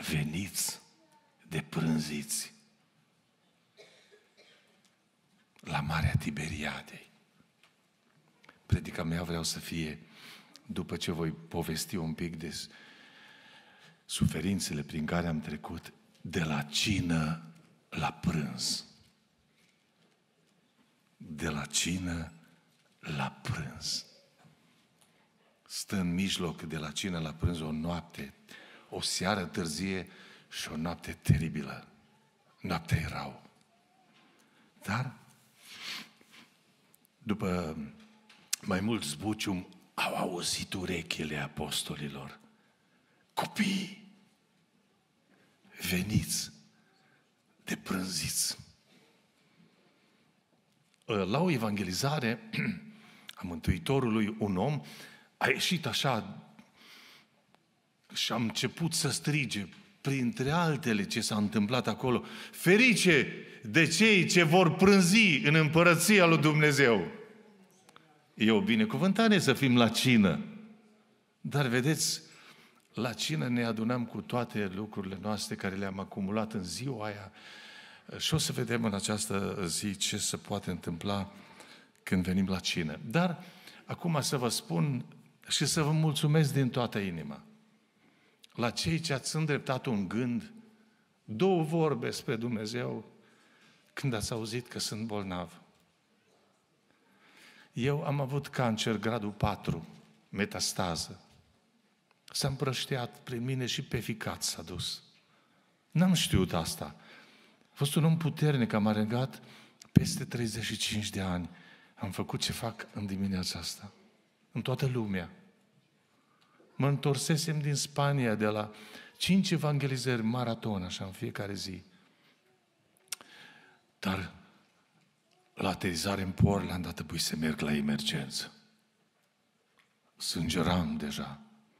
veniți de prânziți la Marea Tiberiadei. Predica mea vreau să fie, după ce voi povesti un pic de suferințele prin care am trecut, de la cină la prânz. De la cină la prânz. Stă în mijloc de la cină la prânz o noapte, o seară târzie și o noapte teribilă. Noaptea e rău. Dar, după mai mult zbucium, au auzit urechile apostolilor. Copii, veniți de prânziți. La o evangelizare a Mântuitorului, un om a ieșit așa și a început să strige, printre altele ce s-a întâmplat acolo, ferice de cei ce vor prânzi în împărăția lui Dumnezeu. E o binecuvântare să fim la cină. Dar vedeți, la cină ne adunăm cu toate lucrurile noastre care le-am acumulat în ziua aia și o să vedem în această zi ce se poate întâmpla când venim la cină. Dar acum să vă spun și să vă mulțumesc din toată inima la cei ce ați îndreptat un gând, două vorbe spre Dumnezeu când ați auzit că sunt bolnav. Eu am avut cancer gradul 4, metastază. S-a împrăștiat prin mine și pe ficat s-a dus. N-am știut asta. A fost un om puternic, am alergat peste 35 de ani. Am făcut ce fac în dimineața asta. În toată lumea. Mă întorsesem din Spania de la 5 evangelizări maraton, așa, în fiecare zi. Dar la aterizare în Portland a trebuit să merg la emergență. Sângeram deja.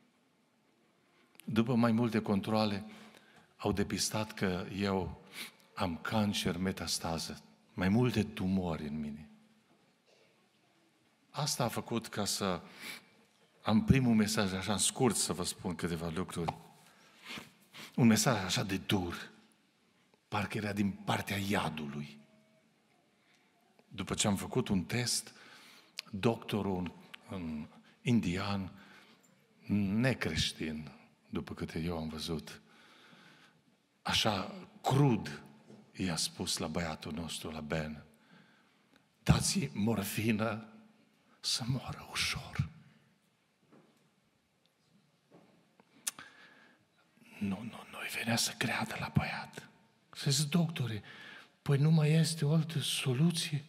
După mai multe controale, au depistat că eu am cancer, metastază, mai multe tumori în mine. Asta a făcut ca să am primul mesaj așa scurt să vă spun câteva lucruri. Un mesaj așa de dur, parcă era din partea iadului. După ce am făcut un test, doctorul, un indian, necreștin, după câte eu am văzut, așa crud, i-a spus la băiatul nostru, la Ben, dați-i morfină să moară ușor. Nu-i venea să creadă la băiat. Să zic, doctore, păi nu mai este o altă soluție?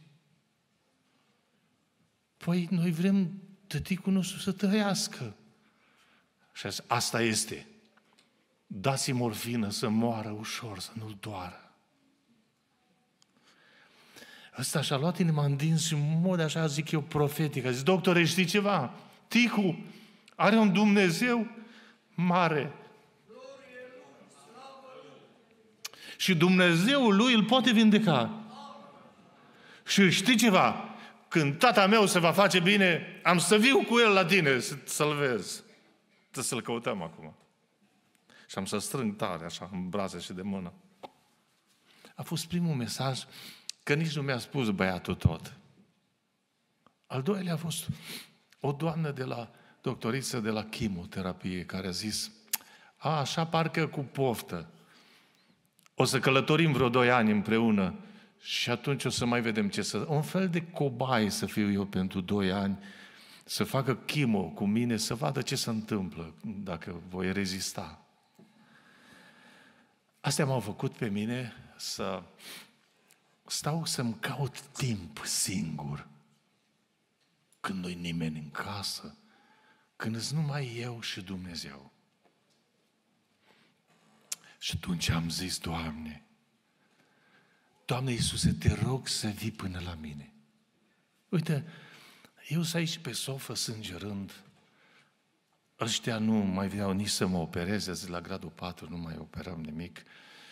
Păi noi vrem tăticul nostru să trăiască. Și a zis, asta este. Dați-i morfină să moară ușor, să nu-l doară. Ăsta și-a luat inima în dinți și în mod așa, zic eu, profetic. A zis, doctore, știi ceva? Ticu are un Dumnezeu mare. Și Dumnezeul lui îl poate vindeca. Și știi ceva? Când tata meu se va face bine, am să viu cu el la tine să-l vezi. Să-l căutăm acum. Și am să strâng tare, așa, în brațe și de mână. A fost primul mesaj, că nici nu mi-a spus băiatul tot. Al doilea a fost o doamnă de la doctoriță de la chimioterapie, care a zis, așa parcă cu poftă. O să călătorim vreo 2 ani împreună și atunci o să mai vedem ce să... Un fel de cobaie să fiu eu pentru 2 ani, să facă chimo cu mine, să vadă ce se întâmplă, dacă voi rezista. Astea m-au făcut pe mine să stau să-mi caut timp singur. Când nu-i nimeni în casă, când îți numai eu și Dumnezeu. Și atunci am zis, Doamne, Iisuse, te rog să vii până la mine. Uite, eu sunt aici pe sofă sângerând. Ăștia nu mai vreau nici să mă opereze, zic, la gradul 4 nu mai operăm nimic.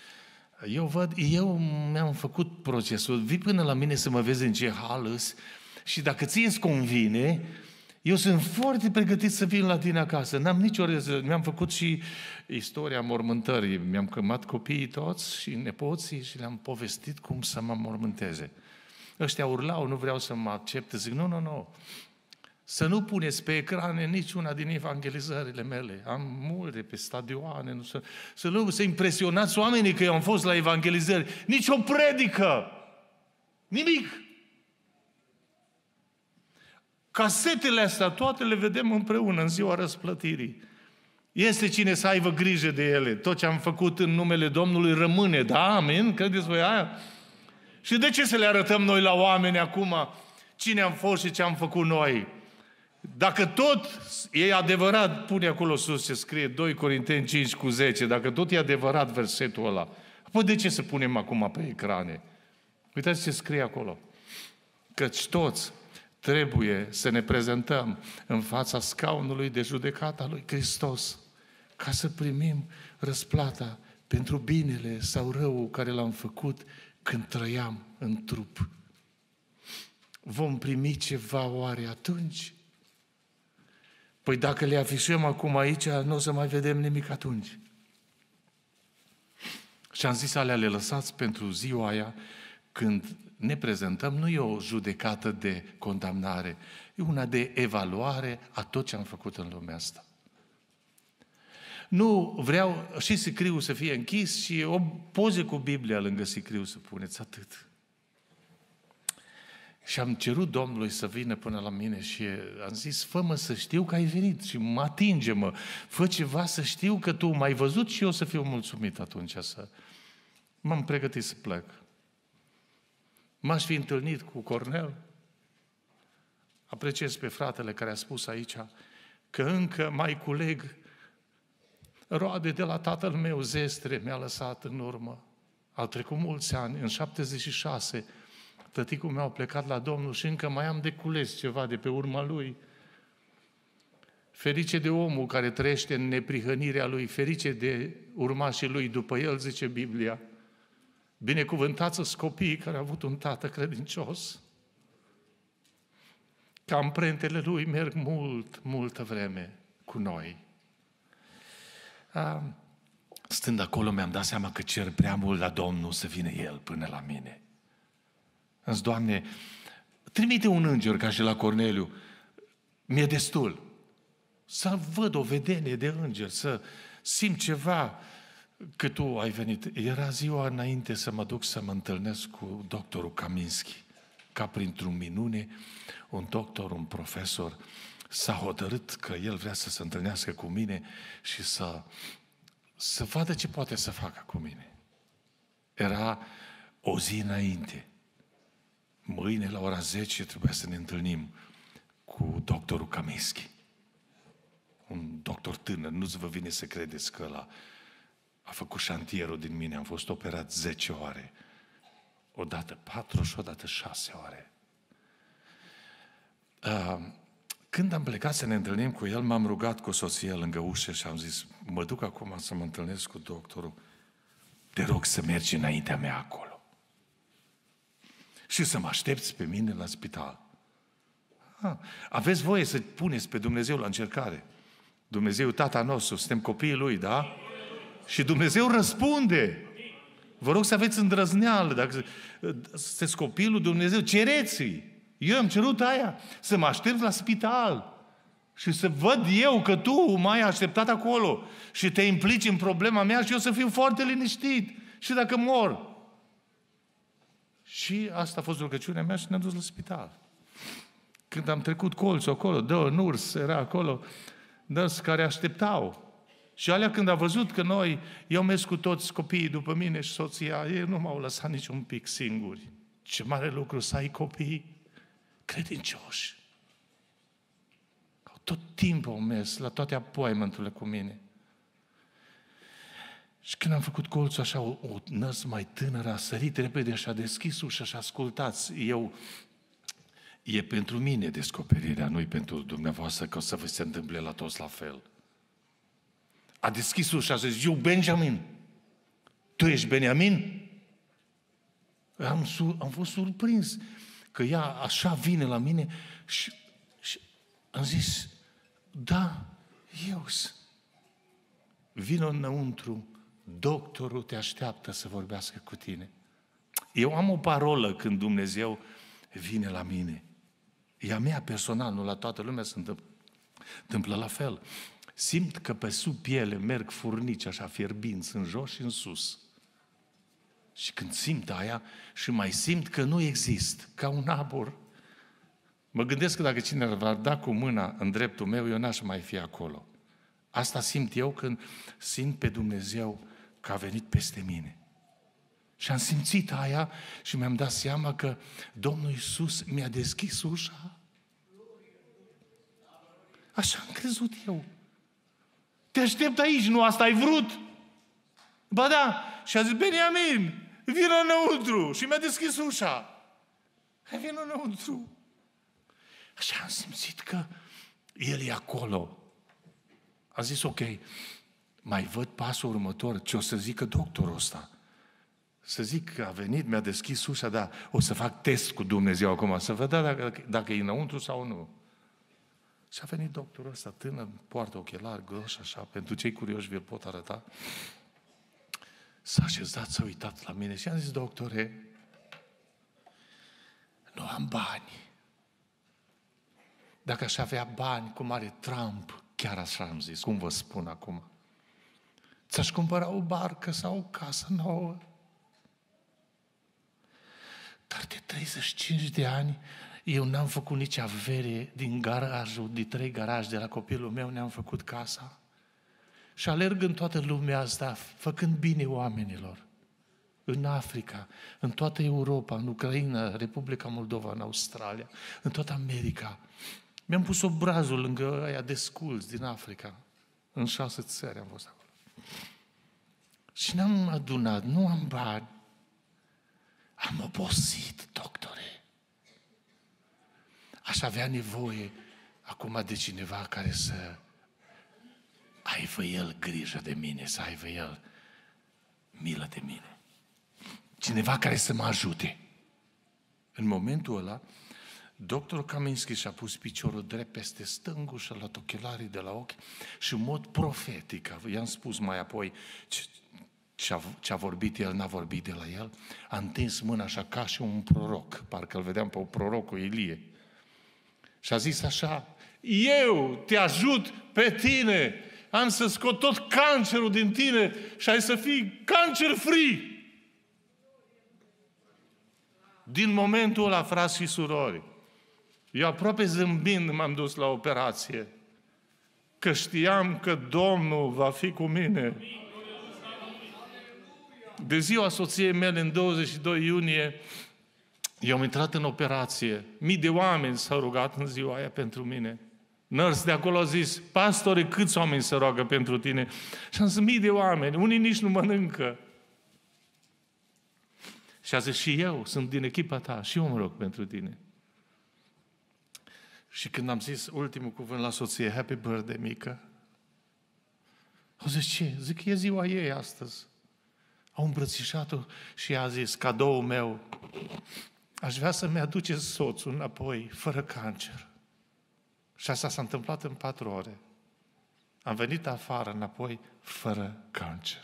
Eu mi-am făcut procesul, vii până la mine să mă vezi în ce hal îs și dacă ție îți convine, Eu sunt foarte pregătit să vin la tine acasă. N-am nicio rezervă. Mi-am făcut și istoria mormântării. Mi-am chemat copiii toți și nepoții și le-am povestit cum să mă mormânteze. Ăștia urlau, nu vreau să mă accepte. Zic, nu. Să nu puneți pe ecrane niciuna din evangelizările mele. Am multe pe stadioane. Să impresionați oamenii că eu am fost la evangelizări. Nici o predică. Nimic. Casetele astea, toate le vedem împreună în ziua răsplătirii. Este cine să aibă grijă de ele. Tot ce am făcut în numele Domnului rămâne. Da, amin? Credeți voi aia? Și de ce să le arătăm noi la oameni acum cine am fost și ce am făcut noi? Dacă tot e adevărat, pune acolo sus ce scrie 2 Corinteni 5:10, dacă tot e adevărat versetul ăla, apoi de ce să punem acum pe ecrane? Uitați ce scrie acolo. Căci toți trebuie să ne prezentăm în fața scaunului de judecată a lui Hristos, ca să primim răsplata pentru binele sau răul care l-am făcut când trăiam în trup. Vom primi ceva oare atunci? Păi dacă le afișăm acum aici, nu o să mai vedem nimic atunci. Și am zis, alea le lăsați pentru ziua aia, când ne prezentăm, nu e o judecată de condamnare, e una de evaluare a tot ce am făcut în lumea asta. Nu vreau și sicriul să fie închis și o poză cu Biblia lângă sicriu să puneți, atât. Și am cerut Domnului să vină până la mine și am zis, fă-mă să știu că ai venit și mă atinge-mă, fă ceva să știu că tu m-ai văzut și eu să fiu mulțumit atunci să... M-am pregătit să plec. M-aș fi întâlnit cu Cornel. Apreciez pe fratele care a spus aici că încă mai culeg roade de la tatăl meu, zestre, mi-a lăsat în urmă. Au trecut mulți ani, în 76, tăticul meu a plecat la Domnul și încă mai am de cules ceva de pe urma lui. Ferice de omul care trăiește în neprihănirea lui, ferice de urmașii lui după el, zice Biblia. Binecuvântați-ți copiii care au avut un tată credincios. Că amprentele lui merg multă vreme cu noi. Stând acolo, mi-am dat seama că cer prea mult la Domnul să vină El până la mine. Însă, Doamne, trimite un înger ca și la Corneliu. Mi-e destul. Să văd o vedenie de înger, să simt ceva că Tu ai venit. Era ziua înainte să mă duc să mă întâlnesc cu doctorul Kaminski. Ca printr-un minune, un doctor, un profesor, s-a hotărât că el vrea să se întâlnească cu mine și să vadă ce poate să facă cu mine. Era o zi înainte. Mâine, la ora 10, trebuia să ne întâlnim cu doctorul Kaminski. Un doctor tânăr, nu-ți vă vine să credeți că ăla a făcut șantierul din mine. Am fost operat 10 ore. Odată 4 și odată 6 ore. Când am plecat să ne întâlnim cu el, m-am rugat cu soția lângă ușă și am zis, mă duc acum să mă întâlnesc cu doctorul. Te rog să mergi înaintea mea acolo. Și să mă aștepți pe mine la spital. Aveți voie să puneți pe Dumnezeu la încercare. Dumnezeu, Tata nostru, suntem copiii Lui, da? Și Dumnezeu răspunde. Vă rog să aveți îndrăzneală. Dacă sunteți copiii lui Dumnezeu, cereți-i. Eu am cerut aia, să mă aștept la spital și să văd eu că tu m-ai așteptat acolo și te implici în problema mea și eu să fiu foarte liniștit. Și dacă mor. Și asta a fost rugăciunea mea și ne-am dus la spital. Când am trecut colțul acolo, un urs era acolo, dăți care așteptau. Și alea când a văzut că eu mers cu toți copiii după mine și soția, ei nu m-au lăsat nici un pic singuri. Ce mare lucru să ai copii credincioși. Tot timpul au mers la toate appointment-urile cu mine. Și când am făcut colțul așa, o năs mai tânără a sărit repede și a deschis ușa și ascultați, e pentru mine descoperirea, nu-i pentru dumneavoastră, că o să vă se întâmple la toți la fel. A deschis ușa și a zis, eu Benjamin, tu ești Beniamin? Am fost surprins că ea așa vine la mine și Am zis, da, eu sunt. Vino înăuntru, doctorul te așteaptă să vorbească cu tine. Eu am o parolă când Dumnezeu vine la mine. E a mea personal, nu la toată lumea se întâmplă la fel. Simt că pe sub piele merg furnici așa fierbinți în jos și în sus. Și când simt aia și mai simt că nu exist, ca un abur, mă gândesc că dacă cineva v-ar da cu mâna în dreptul meu, eu n-aș mai fi acolo. Asta simt eu când simt pe Dumnezeu că a venit peste mine. Și am simțit aia și mi-am dat seama că Domnul Iisus mi-a deschis ușa. Așa am crezut eu. Te aștept aici, nu asta ai vrut? Ba da. Și a zis, Beniamin, vină înăuntru. Și mi-a deschis ușa. Hai, vină înăuntru. Așa am simțit că El e acolo. A zis, ok, mai văd pasul următor, ce o să zică doctorul ăsta. Să zic că a venit, mi-a deschis ușa, dar o să fac test cu Dumnezeu acum, să văd dacă e înăuntru sau nu. Și a venit doctorul ăsta tânăr, poartă ochelari groși așa, pentru cei curioși vi-l pot arăta. S-a așezat, s-a uitat la mine și am zis, doctore, nu am bani. Dacă aș avea bani, cum are Trump, chiar așa am zis, cum vă spun acum, ți-aș cumpăra o barcă sau o casă nouă. Dar de 35 de ani eu n-am făcut nici avere din garajul, din 3 garaje de la copilul meu, ne-am făcut casa. Și alerg în toată lumea asta, făcând bine oamenilor. În Africa, în toată Europa, în Ucraina, Republica Moldova, în Australia, în toată America. Mi-am pus obrazul lângă aia desculți din Africa. În 6 țări am fost acolo. Și n-am adunat, nu am bani. Am obosit, doctore. Aș avea nevoie acum de cineva care să aibă el grijă de mine, să aibă el milă de mine. Cineva care să mă ajute. În momentul ăla, doctorul Kaminski și-a pus piciorul drept peste stângul și-a luat ochelarii de la ochi și în mod profetic, i-am spus mai apoi ce a vorbit el, n-a vorbit de la el, a întins mâna așa ca și un proroc, parcă îl vedeam pe prorocul Ilie. Și a zis așa, eu te ajut pe tine, am să scot tot cancerul din tine și ai să fii cancer-free. Din momentul ăla, frați și surori, eu aproape zâmbind m-am dus la operație, că știam că Domnul va fi cu mine. De ziua soției mele, în 22 iunie, eu am intrat în operație. Mii de oameni s-au rugat în ziua aia pentru mine. Nărți de acolo au zis, pastore, câți oameni se roagă pentru tine? Și am zis, mii de oameni, unii nici nu mănâncă. Și a zis, și eu sunt din echipa ta, și eu mă rog pentru tine. Și când am zis ultimul cuvânt la soție, happy birthday, mică, au zis, ce? Zic, e ziua ei astăzi. Au îmbrățișat-o și a zis, cadoul meu, aș vrea să-mi aduceți soțul înapoi, fără cancer. Și asta s-a întâmplat în 4 ore. Am venit afară înapoi, fără cancer.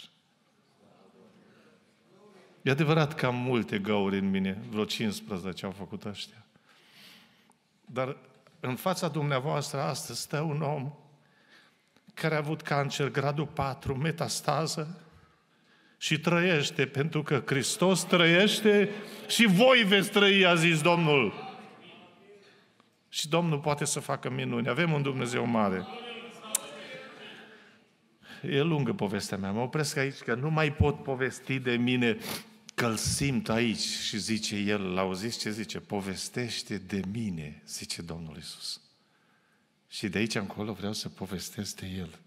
E adevărat că am multe găuri în mine, vreo 15 au făcut ăștia. Dar în fața dumneavoastră astăzi stă un om care a avut cancer gradul 4, metastază, și trăiește, pentru că Hristos trăiește și voi veți trăi, a zis Domnul. Și Domnul poate să facă minuni. Avem un Dumnezeu mare. E lungă povestea mea. Mă opresc aici, că nu mai pot povesti de mine, că-L simt aici. Și zice El, l-auziți ce zice? Povestește de mine, zice Domnul Iisus. Și de aici încolo vreau să povestesc de El.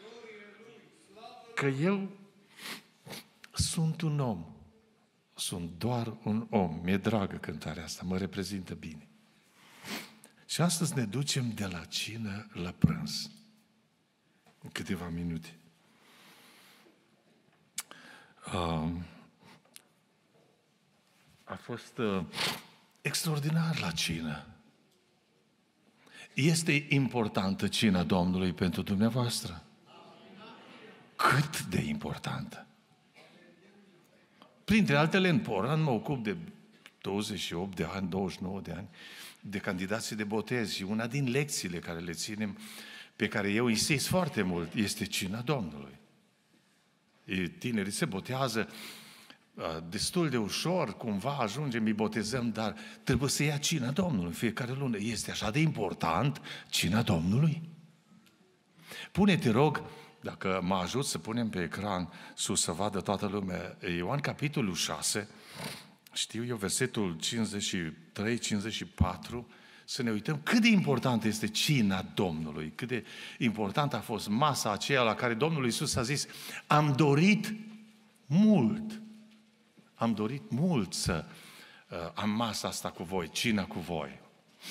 Că eu sunt un om. Sunt doar un om. Mi-e dragă cântarea asta, mă reprezintă bine. Și astăzi ne ducem de la cină la prânz. În câteva minute. A fost extraordinar la cină. Este importantă cina Domnului pentru dumneavoastră? Cât de importantă? Printre altele, în Poran mă ocup de 28 de ani, 29 de ani, de candidații de botez și una din lecțiile care le ținem, pe care eu insist foarte mult, este cina Domnului. Tinerii se botează destul de ușor, cumva ajungem, îi botezăm, dar trebuie să ia cina Domnului în fiecare lună. Este așa de important cina Domnului? Pune-te, rog, dacă mă ajut să punem pe ecran sus să vadă toată lumea, Ioan capitolul 6, știu eu, versetul 53-54, să ne uităm cât de important este cina Domnului, cât de important a fost masa aceea la care Domnul Iisus a zis, am dorit mult să am masa asta cu voi, cina cu voi.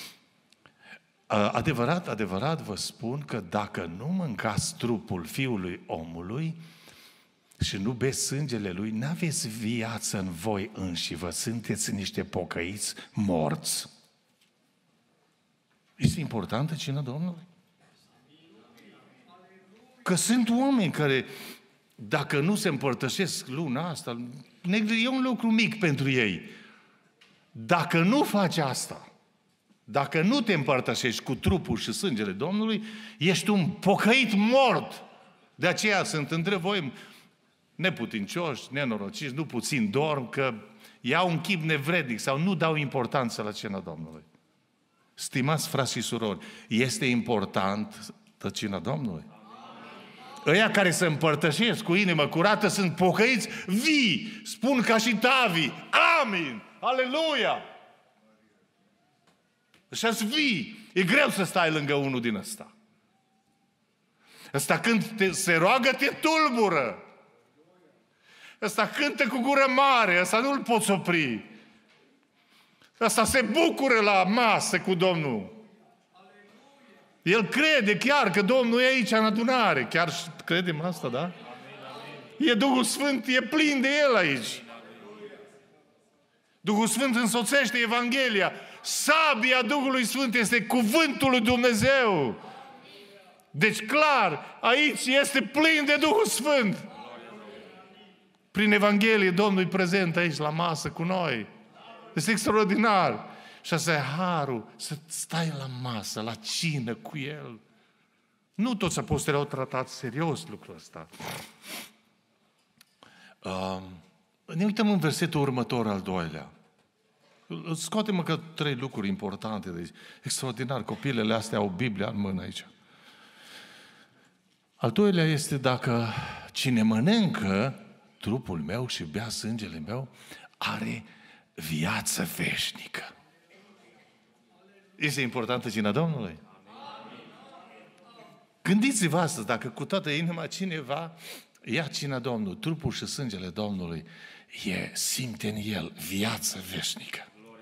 Adevărat vă spun că dacă nu mâncați trupul Fiului Omului și nu beți sângele Lui, n-aveți viață în voi înși vă, sunteți niște pocăiți morți. Este importantă cina Domnului? Că sunt oameni care, dacă nu se împărtășesc luna asta, e un lucru mic pentru ei. Dacă nu faci asta, dacă nu te împărtășești cu trupul și sângele Domnului, ești un pocăit mort. De aceea sunt între voi neputincioși, nenorociți, nu puțin dorm, că iau un chip nevrednic sau nu dau importanță la cina Domnului. Stimați frați și surori, este important cina Domnului? Ăia care se împărtășesc cu inimă curată sunt pocăiți vii, spun ca și David, amin, aleluia! Așa-s vii. E greu să stai lângă unul din ăsta. Ăsta când se roagă, te tulbură. Ăsta cântă cu gură mare, ăsta nu-l poți opri. Ăsta se bucură la masă cu Domnul. El crede chiar că Domnul e aici în adunare. Chiar credem asta, da? E Duhul Sfânt, e plin de El aici. Duhul Sfânt însoțește Evanghelia. Sabia Duhului Sfânt este cuvântul lui Dumnezeu. Deci clar, aici este plin de Duhul Sfânt. Prin Evanghelie Domnul e prezent aici la masă cu noi. Este extraordinar. Și asta e harul, să stai la masă, la cină cu El. Nu toți apostolii au tratat serios lucrul ăsta. Ne uităm în versetul următor, al doilea. Scoate-mă că 3 lucruri importante. Deci, extraordinar, copilele astea au Biblia în mână aici. Al doilea este dacă cine mănâncă trupul meu și bea sângele meu, are viață veșnică. Este importantă cina Domnului? Gândiți-vă astăzi, dacă cu toată inima cineva ia cina Domnului, trupul și sângele Domnului, simte în el viață veșnică.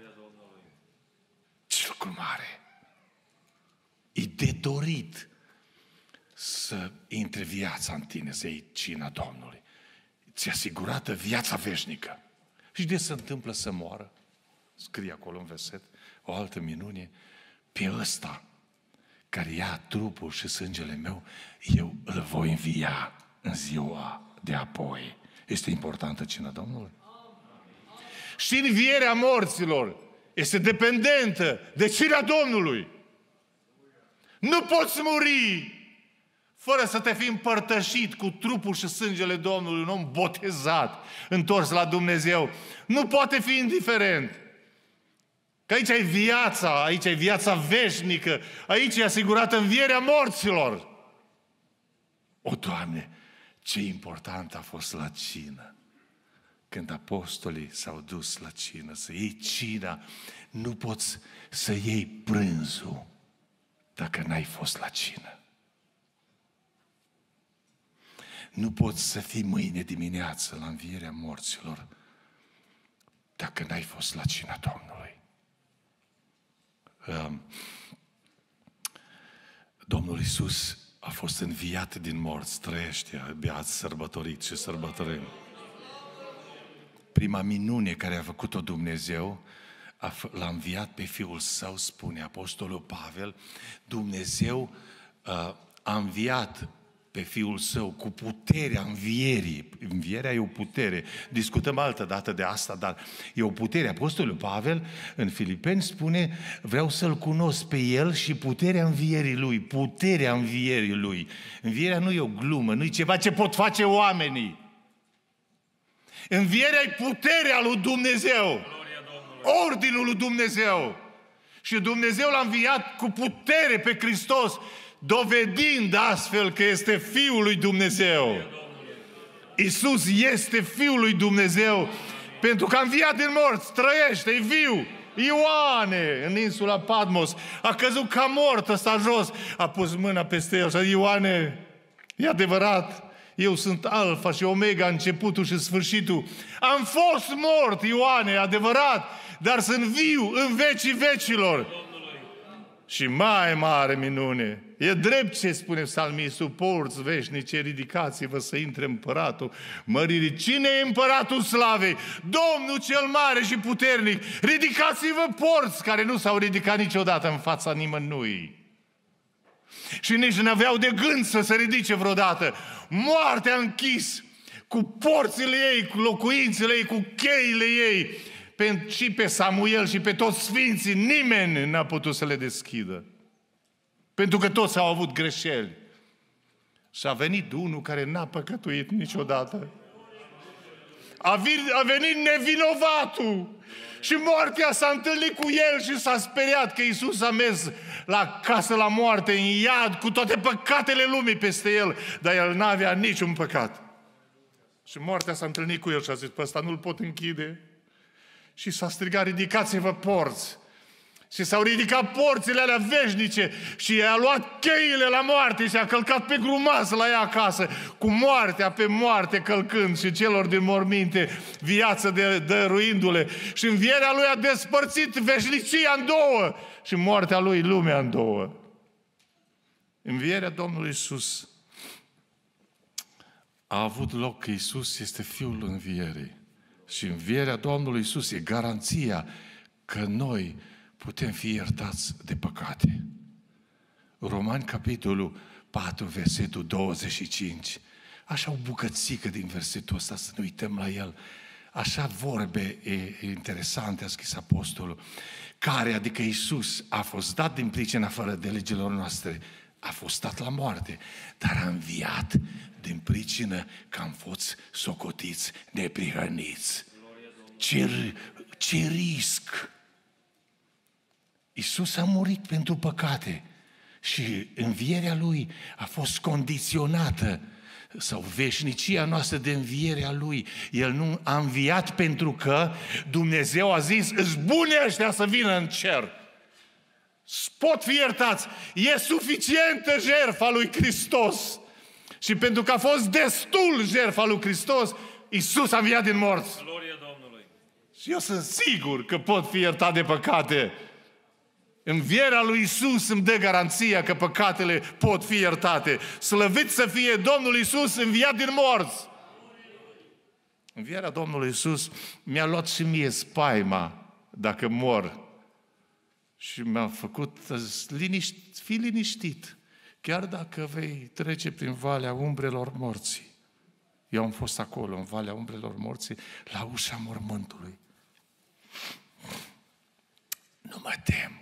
Ce lucru mare! E de dorit să intre viața în tine, să iei cina Domnului. Ți-e asigurată viața veșnică. Și de se întâmplă să moară? Scrie acolo în verset o altă minune. Pe ăsta care ia trupul și sângele meu, eu îl voi învia în ziua de apoi. Este importantă cina Domnului? Și învierea morților este dependentă de cina Domnului. Nu poți muri fără să te fi împărtășit cu trupul și sângele Domnului, un om botezat, întors la Dumnezeu. Nu poate fi indiferent. Că aici e viața veșnică, aici e asigurată învierea morților. O, Doamne, ce important a fost la cină. Când apostolii s-au dus la cină, să iei cina, nu poți să iei prânzul dacă n-ai fost la cină. Nu poți să fii mâine dimineață la învierea morților dacă n-ai fost la cina Domnului. Domnul Iisus a fost înviat din morți, trăiește, abia ați sărbătorit și sărbătorim. Prima minune care a făcut-o Dumnezeu l-a înviat pe Fiul Său, spune Apostolul Pavel, Dumnezeu a înviat pe Fiul Său cu puterea învierii. Învierea e o putere. Discutăm altă dată de asta, dar e o putere. Apostolul Pavel în Filipeni spune, vreau să-L cunosc pe El și puterea învierii Lui. Puterea învierii Lui. Învierea nu e o glumă, nu e ceva ce pot face oamenii. Învierea e puterea lui Dumnezeu. Ordinul lui Dumnezeu. Și Dumnezeu l-a înviat cu putere pe Hristos, dovedind astfel că este Fiul lui Dumnezeu. Iisus este Fiul lui Dumnezeu, pentru că a înviat din morți, trăiește, e viu. Ioane, în insula Patmos, a căzut ca mort ăsta jos, a pus mâna peste el și a zis, Ioane, e adevărat, eu sunt Alfa și Omega, începutul și sfârșitul. Am fost mort, Ioane, e adevărat, dar sunt viu în vecii vecilor. Și mai mare minune, e drept ce spune psalmistul, porți veșnice, ridicați-vă să intre împăratul măririi. Cine e împăratul slavei? Domnul cel mare și puternic. Ridicați-vă, porți care nu s-au ridicat niciodată în fața nimănui. Și nici nu aveau de gând să se ridice vreodată. Moartea a închis cu porțile ei, cu locuințele ei, cu cheile ei. Și pe Samuel și pe toți sfinții, nimeni n-a putut să le deschidă. Pentru că toți au avut greșeli. Și a venit unul care n-a păcătuit niciodată. A venit nevinovatul. Și moartea s-a întâlnit cu el și s-a speriat că Iisus a mers la casă la moarte, în iad, cu toate păcatele lumii peste el. Dar el n-avea niciun păcat. Și moartea s-a întâlnit cu el și a zis, pe ăsta nu-l pot închide. Și s-a strigat, ridicați-vă porți. Și s-au ridicat porțile alea veșnice și i-a luat cheile la moarte și a călcat pe grumaz la ea acasă, cu moartea pe moarte călcând și celor din morminte viață dăruindu-le. Și învierea lui a despărțit veșnicia în două și moartea lui lumea în două. Învierea Domnului Iisus a avut loc că Iisus este Fiul învierii. Și învierea Domnului Iisus e garanția că noi putem fi iertați de păcate. Romani, capitolul 4, versetul 25. Așa o bucățică din versetul ăsta, să ne uităm la el. Așa vorbe interesante a scris apostolul. Care, adică Iisus, a fost dat din pricina fără de legilor noastre, a fost dat la moarte, dar a înviat din pricină că am fost socotiți neprihăniți. Ce risc! Iisus a murit pentru păcate și învierea Lui a fost condiționată, sau veșnicia noastră de învierea Lui. El nu a înviat pentru că Dumnezeu a zis, îți buni ăștia să vină în cer. Pot fi iertați. E suficientă jertfa lui Hristos. Și pentru că a fost destul jertfa lui Hristos, Iisus a înviat din morți. Glorie Domnului. Și eu sunt sigur că pot fi iertat de păcate. Învierea lui Iisus îmi dă garanția că păcatele pot fi iertate. Slăvit să fie Domnul Iisus înviat din morți. Învierea Domnului Iisus mi-a luat și mie spaima dacă mor. Și mi-a făcut fi liniștit. Chiar dacă vei trece prin valea umbrelor morții. Eu am fost acolo, în valea umbrelor morții, la ușa mormântului. Nu mă tem,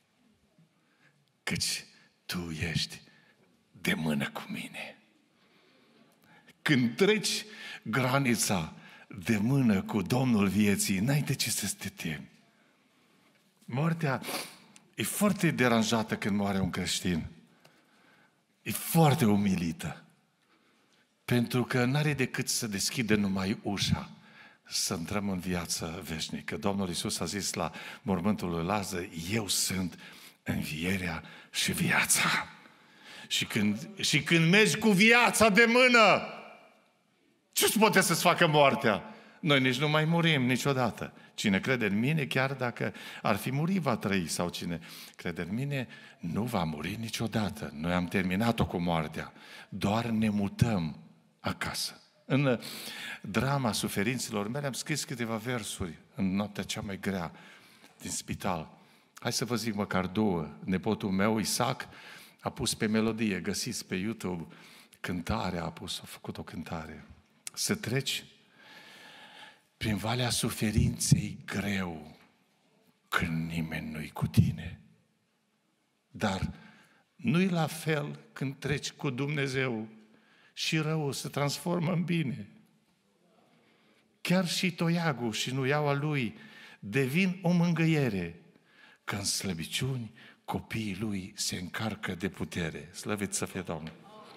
căci Tu ești de mână cu mine. Când treci granița de mână cu Domnul vieții, n-ai de ce să te temi. Moartea e foarte deranjată când moare un creștin. E foarte umilită. Pentru că n-are decât să deschidă numai ușa, să intrăm în viață veșnică. Domnul Iisus a zis la mormântul lui Lazar, eu sunt învierea și viața. Și când mergi cu viața de mână, ce-ți poate să-ți facă moartea? Noi nici nu mai murim niciodată. Cine crede în mine, chiar dacă ar fi murit, va trăi. Sau cine crede în mine, nu va muri niciodată. Noi am terminat-o cu moartea. Doar ne mutăm acasă. În drama suferinților mele am scris câteva versuri în noaptea cea mai grea. din spital. Hai să vă zic măcar două. Nepotul meu, Isaac, a pus pe melodie, găsiți pe YouTube, cântarea, a făcut o cântare. Să treci prin valea suferinței greu, când nimeni nu-i cu tine. Dar nu-i la fel când treci cu Dumnezeu și răul se transformă în bine. Chiar și toiagul și nuiaua lui devin o mângâiere, că în slăbiciuni copiii lui se încarcă de putere. Slăvit să fie Domnul!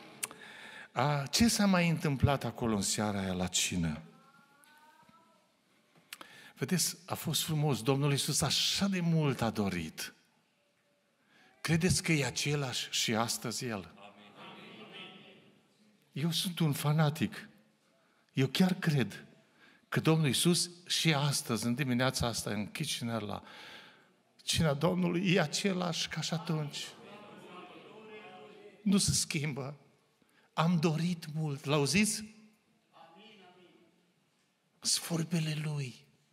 Ce s-a mai întâmplat acolo în seara aia la cină? Vedeți, a fost frumos. Domnul Iisus așa de mult a dorit. Credeți că e același și astăzi El? Eu sunt un fanatic. Eu chiar cred că Domnul Iisus și astăzi, în dimineața asta, în Kitchener, la cina Domnului, e același ca și atunci. Nu se schimbă. Am dorit mult. L-auziți? Sunt vorbele Lui.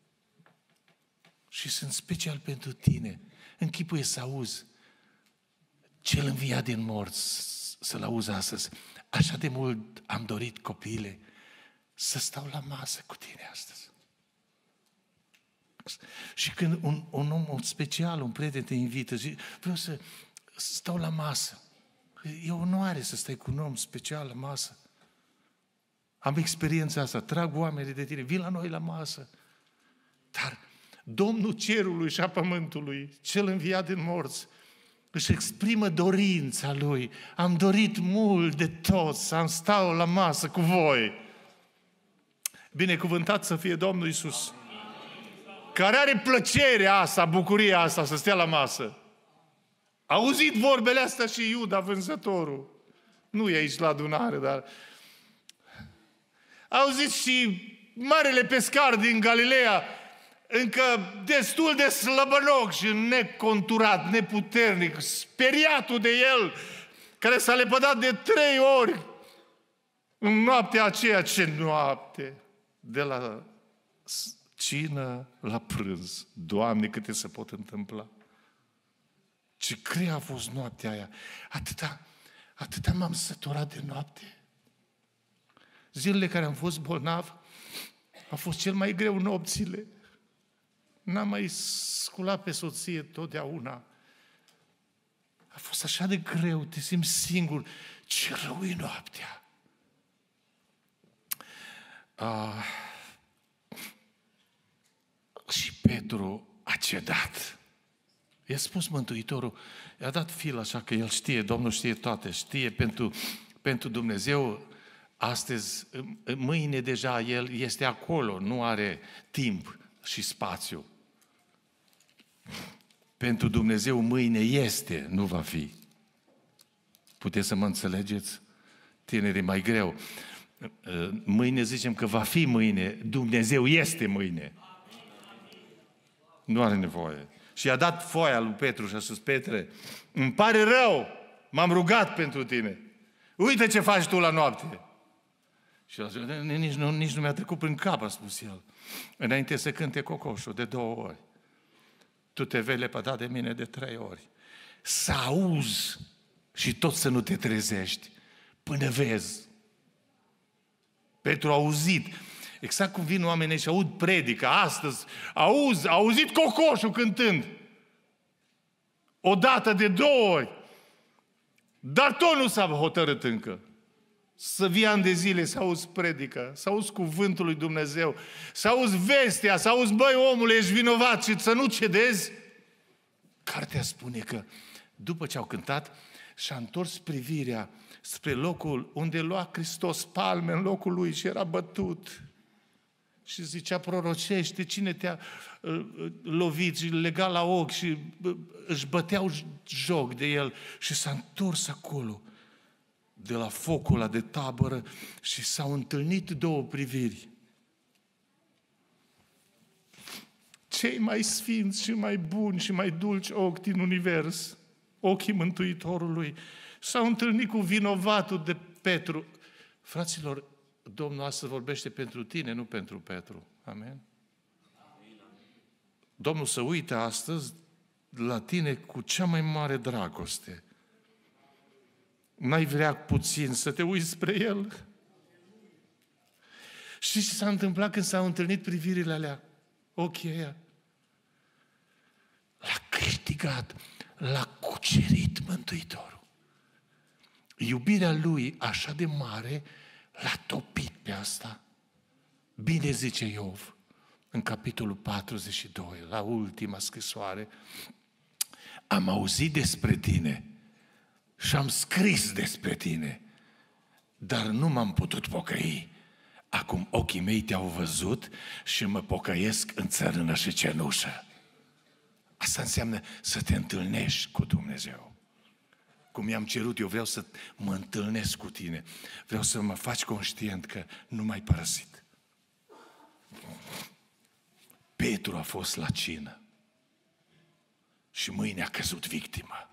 Și sunt special pentru tine. Închipuie să auzi Cel înviat din morți, să-L auzi astăzi. Așa de mult am dorit, copile, să stau la masă cu tine astăzi. Și când un om special, un prieten te invită, zice, vreau să stau la masă. E o onoare să stai cu un om special la masă. Am experiența asta, trag oamenii de tine, vin la noi la masă. Dar Domnul cerului și a pământului, Cel înviat din morți, își exprimă dorința Lui. Am dorit mult de tot să stau la masă cu voi. Binecuvântat să fie Domnul Iisus, care are plăcerea asta, bucuria asta, să stea la masă. A auzit vorbele astea și Iuda, vânzătorul. Nu e aici la adunare, dar... A auzit și marele pescar din Galileea, încă destul de slăbănoc și neconturat, neputernic, speriatul de el, care s-a lepădat de 3 ori în noaptea aceea. Ce noapte! De la cină la prânz. Doamne, câte se pot întâmpla! Ce grea a fost noaptea aia! Atâta m-am săturat de noapte. Zilele care am fost bolnav, a fost cel mai greu nopțile. N-am mai sculat pe soție totdeauna. A fost așa de greu, te simți singur. Ce rău e noaptea! Și Petru a cedat. I-a spus Mântuitorul, i-a dat fil așa că el știe, Domnul știe toate, știe pentru Dumnezeu. Astăzi, mâine deja el este acolo, nu are timp și spațiu. Pentru Dumnezeu mâine este, nu va fi. Puteți să mă înțelegeți? Tineri, mai greu. Mâine zicem că va fi mâine, Dumnezeu este mâine. Nu are nevoie. Și i-a dat foaia lui Petru și a spus, Petre, îmi pare rău, m-am rugat pentru tine. Uite ce faci tu la noapte. Și el a zis, nici nu mi-a trecut prin cap, a spus el. Înainte să cânte cocoșul de 2 ori. Tu te vei lepăda de mine de 3 ori. Să auzi și tot să nu te trezești până vezi. Petru a auzit. Exact cum vin oamenii și aud predica astăzi. A auzit cocoșul cântând. Odată de 2 ori. Dar tot nu s-a hotărât încă. Să vii ani de zile să auzi predica, să auzi cuvântul lui Dumnezeu, să auzi vestea, să auzi, băi, omule, ești vinovat și să nu cedezi. Cartea spune că după ce au cântat, și-a întors privirea spre locul unde lua Hristos palme în locul lui și era bătut. Și zicea, prorocește, cine te-a lovit și lega la ochi și își băteau joc de el. Și s-a întors acolo, de la focul ăla de tabără, și s-au întâlnit 2 priviri. Cei mai sfinți și mai buni și mai dulci ochi din univers, ochii Mântuitorului, s-au întâlnit cu vinovatul de Petru. Fraților, Domnul astăzi vorbește pentru tine, nu pentru Petru. Amen? Domnul se uită astăzi la tine cu cea mai mare dragoste. N-ai vrea puțin să te uiți spre El? Și ce s-a întâmplat când s-au întâlnit privirile alea? Ochii ăia. L-a câștigat, l-a cucerit Mântuitorul. Iubirea Lui așa de mare l-a topit pe asta. Bine zice Iov în capitolul 42, la ultima scrisoare: am auzit despre tine și am scris despre tine, dar nu m-am putut pocăi. Acum ochii mei te-au văzut și mă pocăiesc în țărână și cenușă. Asta înseamnă să te întâlnești cu Dumnezeu. Cum i-am cerut, eu vreau să mă întâlnesc cu tine. Vreau să mă faci conștient că nu m-ai părăsit. Petru a fost la cină și mâine a căzut victimă.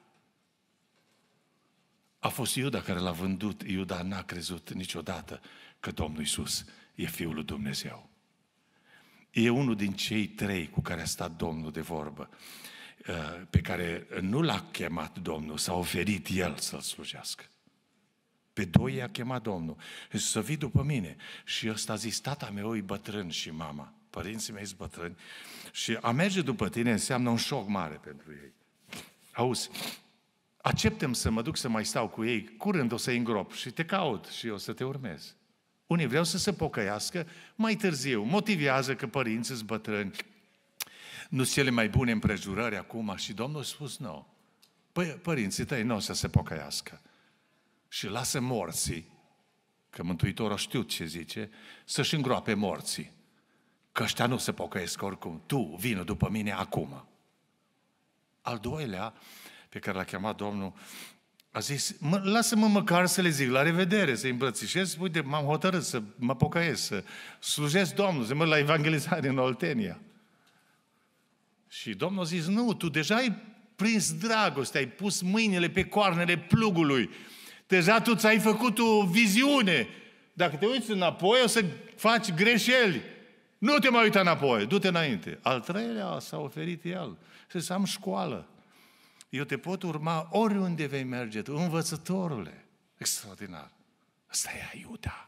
A fost Iuda care l-a vândut. Iuda n-a crezut niciodată că Domnul Iisus e Fiul lui Dumnezeu. E unul din cei 3 cu care a stat Domnul de vorbă, pe care nu l-a chemat Domnul, s-a oferit El să-L slujească. Pe 2 i-a chemat Domnul. Să vii după mine. Și ăsta a zis: tata meu e bătrân și mama. Părinții mei sunt bătrâni. Și a merge după tine înseamnă un șoc mare pentru ei. Auzi, acceptăm să mă duc să mai stau cu ei, curând o să-i îngrop și te caut și o să te urmez. Unii vreau să se pocăiască mai târziu. Motivează că părinții sunt bătrâni. Nu sunt cele mai bune împrejurări acum. Și Domnul a spus: nu. Părinții tăi nu o să se pocăiască. Și lasă morții, că Mântuitorul știu ce zice, să-și îngroape morții. Că ăștia nu se pocăiesc oricum. Tu vină după mine acum. Al doilea, pe care l-a chemat Domnul, a zis: lasă-mă măcar să le zic la revedere, să-i îmbrățișez. Uite, m-am hotărât să mă pocăiesc, să slujesc Domnul, să mă la evangelizare în Oltenia. Și Domnul a zis: nu, tu deja ai prins dragoste, ai pus mâinile pe coarnele plugului. Deja tu ți-ai făcut o viziune. Dacă te uiți înapoi, o să faci greșeli. Nu te mai uita înapoi, du-te înainte. Al treilea s-a oferit El. Să am școală. Eu te pot urma oriunde vei merge tu, învățătorule. Extraordinar. Ăsta e Iuda.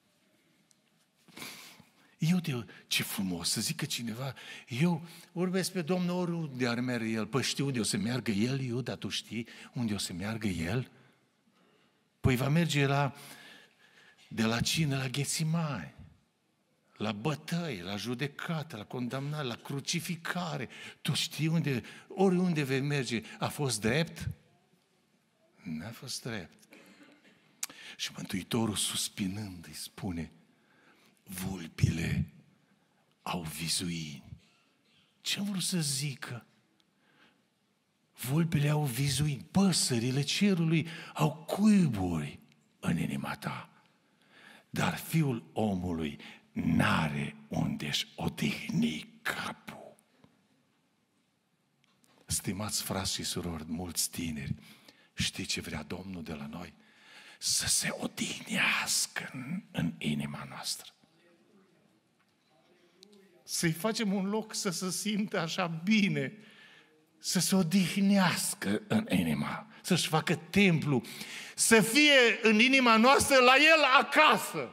Iuda, ce frumos să zică cineva: eu urmez pe Domnul oriunde ar merge El. Păi știi unde o să meargă El, Iuda? Tu știi unde o să meargă El? Păi va merge de la cină la Ghețimani, la bătăi, la judecată, la condamnare, la crucificare. Tu știi unde, oriunde vei merge. A fost drept? N-a fost drept. Și Mântuitorul, suspinând, îi spune: vulpile au vizuini. Ce-a vrut să zică? Vulpile au vizuini. Păsările cerului au cuiburi în inima ta. Dar Fiul omului n-are unde-și odihni capul. Stimați frați și surori, mulți tineri, știi ce vrea Domnul de la noi? Să se odihnească în inima noastră. Să-i facem un loc să se simtă așa bine, să se odihnească în inima, să-și facă templu, să fie în inima noastră la El acasă.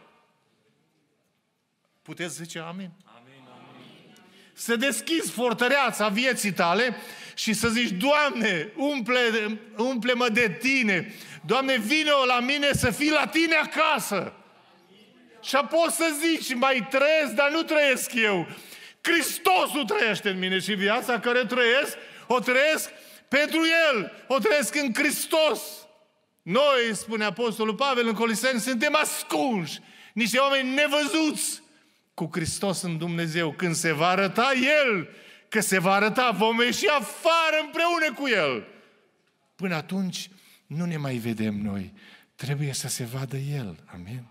Puteți zice amin? Amin, amin. Să deschizi fortăreața vieții tale și să zici: Doamne, umple-mă de Tine. Doamne, vino la mine să fii la Tine acasă. Și apoi să zici: mai trăiesc, dar nu trăiesc eu. Hristosul trăiește în mine și viața care trăiesc, o trăiesc pentru El. O trăiesc în Hristos. Noi, spune Apostolul Pavel în Coliseni, suntem ascunși, niște oameni nevăzuți cu Hristos în Dumnezeu. Când se va arăta El, că se va arăta, vom ieși afară împreună cu El. Până atunci nu ne mai vedem noi. Trebuie să se vadă El. Amin?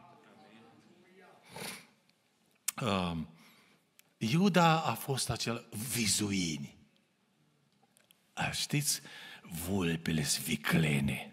Iuda a fost acel vizuini. Știți, vulpele-s viclene.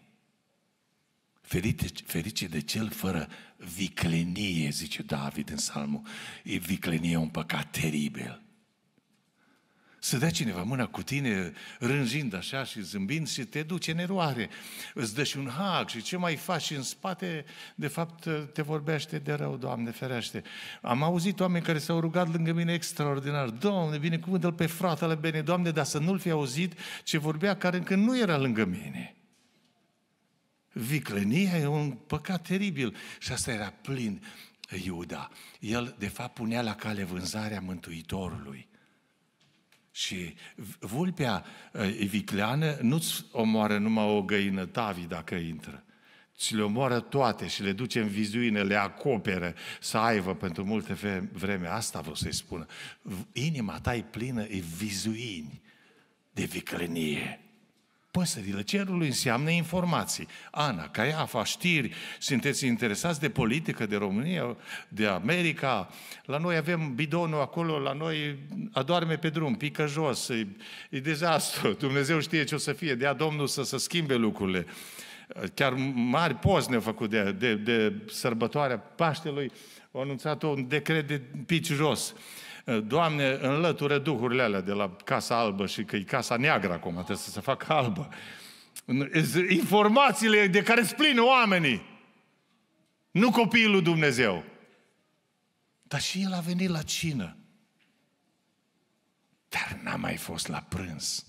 Ferice de cel fără viclenie, zice David în Psalmul. Viclenie e un păcat teribil. Să dea cineva mâna cu tine, rânjind așa și zâmbind și te duce în eroare. Îți dă și un hag și ce mai faci și în spate, de fapt, te vorbește de rău, Doamne, ferește. Am auzit oameni care s-au rugat lângă mine extraordinar. Doamne, binecuvântă-l pe fratele bine, Doamne, dar să nu-l fi auzit ce vorbea care încă nu era lângă mine. Viclenia e un păcat teribil. Și asta era plin Iuda. El, de fapt, punea la cale vânzarea Mântuitorului. Și vulpea vicleană nu-ți omoară numai o găină tavi dacă intră. Ți le omoară toate și le duce în vizuină, le acoperă să aibă pentru multe vreme. Asta vreau să-i spună. Inima ta e plină, e vizuini de viclenie. Păsările cerului înseamnă informații. Ana, Caiafa, știri, sunteți interesați de politică, de România, de America. La noi avem bidonul acolo, la noi adorme pe drum, pică jos, e dezastru. Dumnezeu știe ce o să fie, dea Domnul să se schimbe lucrurile. Chiar mari post ne-au făcut de sărbătoarea Paștelui, au anunțat un decret de pici jos. Doamne, înlătură duhurile alea de la Casa Albă și că e Casa Neagră acum, trebuie să se facă albă. Informațiile de care splină oamenii, nu copiii lui Dumnezeu. Dar și el a venit la cină. Dar n-a mai fost la prânz.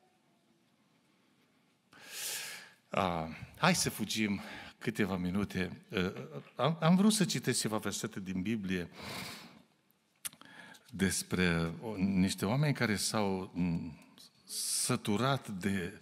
Hai să fugim câteva minute. Am vrut să citesc ceva versete din Biblie despre niște oameni care s-au săturat de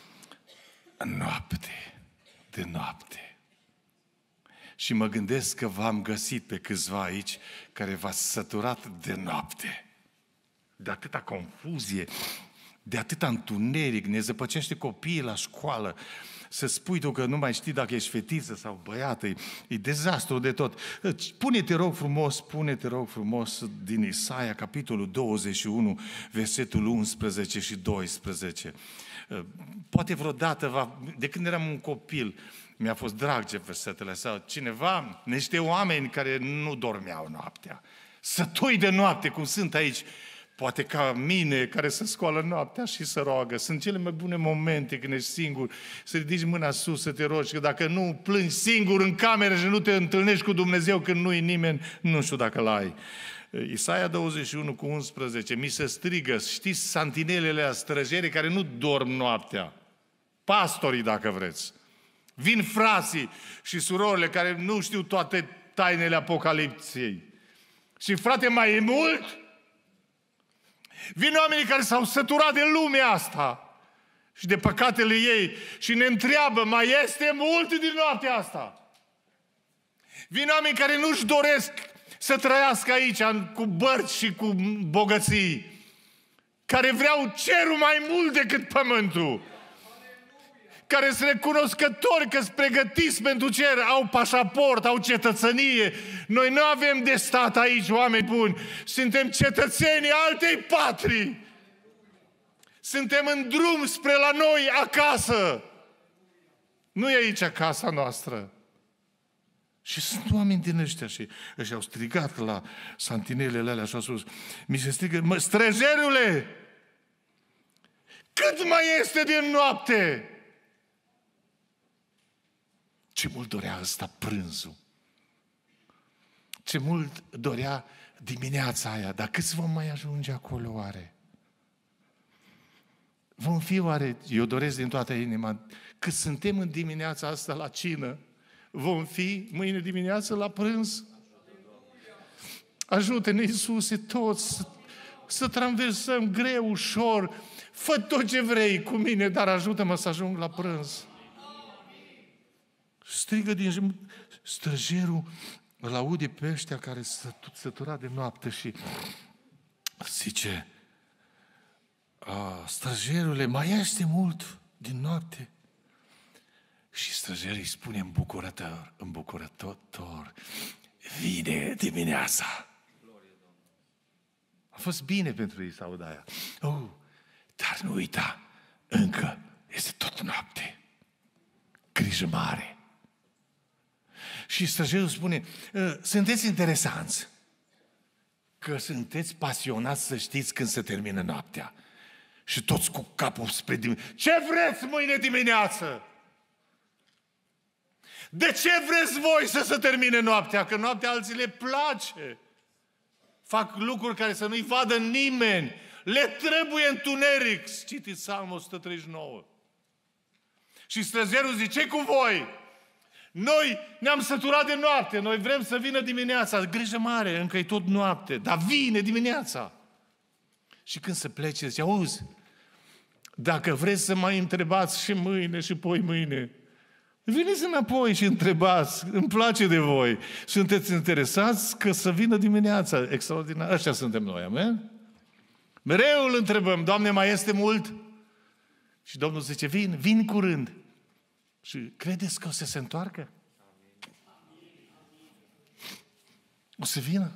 noapte. Și mă gândesc că v-am găsit pe câțiva aici care v-ați săturat de noapte. De atâta confuzie, de atâta întuneric, ne zăpăcește copiii la școală. Să spui tu că nu mai știi dacă ești fetiță sau băiată, e dezastru de tot. Pune-te rog frumos din Isaia, capitolul 21, versetul 11 și 12. Poate vreodată, de când eram un copil, mi-a fost drag ce versetele sau cineva, niște oameni care nu dormeau noaptea. Sătui de noapte, cum sunt aici, poate ca mine, care se scoală noaptea și se roagă. Sunt cele mai bune momente când ești singur, să ridici mâna sus, să te rogi, că dacă nu plângi singur în cameră și nu te întâlnești cu Dumnezeu când nu-i nimeni, nu știu dacă l-ai. Isaia 21 cu 11, mi se strigă, știți, santinelele a străjerii care nu dorm noaptea, pastorii dacă vreți. Vin frații și surorile care nu știu toate tainele Apocalipsei. Și frate, mai e mult? Vin oamenii care s-au săturat de lumea asta și de păcatele ei și ne întreabă, mai este mult din noaptea asta? Vin oameni care nu-și doresc să trăiască aici cu bărci și cu bogății, care vreau cerul mai mult decât pământul, care sunt recunoscători că sunt pregătiți pentru cer, au pașaport, au cetățenie. Noi nu avem de stat aici, oameni buni. Suntem cetățenii altei patrii. Suntem în drum spre la noi acasă. Nu e aici casa noastră. Și sunt oameni din ăștia și au strigat la santinelele alea și au spus, mi se strigă, străjerule, cât mai este din noapte? Ce mult dorea ăsta prânzul. Ce mult dorea dimineața aia. Dar câți vom mai ajunge acolo oare? Vom fi oare, eu doresc din toată inima, cât suntem în dimineața asta la cină, vom fi mâine dimineață la prânz? Ajută-ne, Iisuse, toți să traversăm greu, ușor. Fă tot ce vrei cu mine, dar ajută-mă să ajung la prânz. Strigă din străjerul, îl aude pe ăștia care sătura de noapte și zice, străjerule, mai este mult din noapte? Și străjerul îi spune îmbucurător, vine dimineața. A fost bine pentru ei să audă aia. Dar nu uita, încă este tot noapte. Grijă mare. Și străjerul spune, sunteți interesanți, că sunteți pasionați să știți când se termină noaptea. Și toți cu capul spre dimineață. Ce vreți mâine dimineață? De ce vreți voi să se termine noaptea? Că noaptea alții le place. Fac lucruri care să nu-i vadă nimeni. Le trebuie întuneric. Citiți Psalmul 139. Și străzerul zice, ce cu voi? Noi ne-am săturat de noapte, noi vrem să vină dimineața. Grijă mare, încă e tot noapte, dar vine dimineața. Și când se plece, zice, auzi, dacă vreți să mai întrebați și mâine și poi mâine, veniți înapoi și întrebați, îmi place de voi. Sunteți interesați că să vină dimineața. Extraordinar, ăștia suntem noi, amen? Mereu îl întrebăm, Doamne, mai este mult? Și Domnul zice, vin curând. Și credeți că o să se întoarcă? O să vină?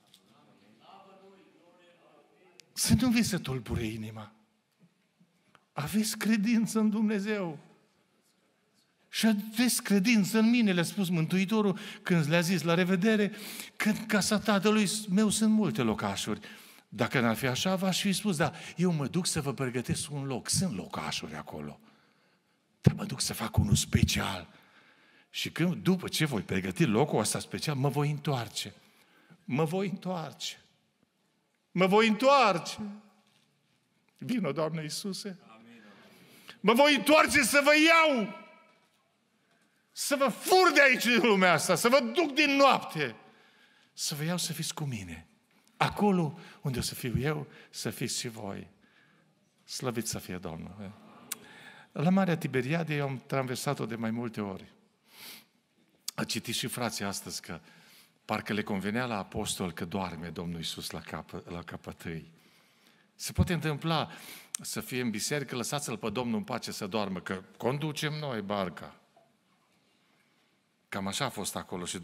Să nu vi se tulbure inima. Aveți credință în Dumnezeu. Și aveți credință în mine, le-a spus Mântuitorul când le-a zis la revedere, că în casa Tatălui meu sunt multe locașuri. Dacă n-ar fi așa, v-aș fi spus, dar eu mă duc să vă pregătesc un loc. Sunt locașuri acolo. Dar mă duc să fac unul special. Și când, după ce voi pregăti locul ăsta special, mă voi întoarce. Mă voi întoarce. Mă voi întoarce. Vino, Doamne Iisuse. Mă voi întoarce să vă iau. Să vă fur de aici din lumea asta. Să vă duc din noapte. Să vă iau să fiți cu mine. Acolo unde o să fiu eu, să fiți și voi. Slăvit să fie Domnul. La Marea Tiberiade eu am traversat-o de mai multe ori. A citit și frații astăzi că parcă le convenea la apostol că doarme Domnul Iisus la capătâi. Se poate întâmpla să fie în biserică, lăsați-l pe Domnul în pace să doarmă, că conducem noi barca. Cam așa a fost acolo și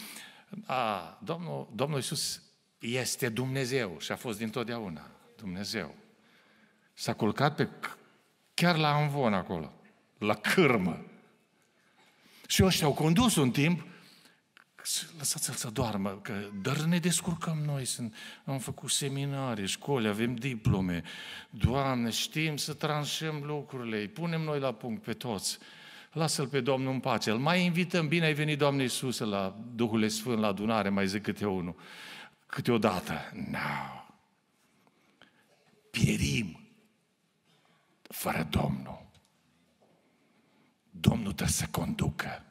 Domnul Iisus este Dumnezeu și a fost dintotdeauna Dumnezeu. S-a culcat chiar la amvon acolo, la cârmă. Și ăștia au condus un timp, lăsați-l să doarmă, că dar ne descurcăm noi, am făcut seminarii, școli, avem diplome. Doamne, știm să tranșăm lucrurile, îi punem noi la punct pe toți. Lasă-l pe Domnul în pace. Îl mai invităm, bine ai venit, Doamne Iisuse, la Duhul Sfânt, la adunare, mai zic câteodată. No. Pierim fără Domnul. Domnul trebuie să conducă.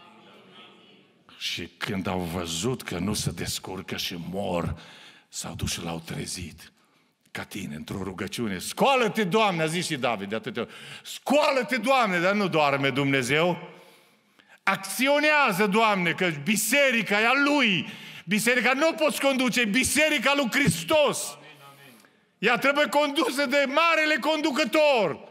Și când au văzut că nu se descurcă și mor, s-au dus și l-au trezit. Ca tine, într-o rugăciune. Scoală-te, Doamne, a zis și David de atâtea ori. Scoală-te, Doamne, dar nu doarme Dumnezeu. Acționează, Doamne, că biserica e a Lui. Biserica nu poți conduce, biserica lui Hristos. Ea trebuie condusă de marele conducător.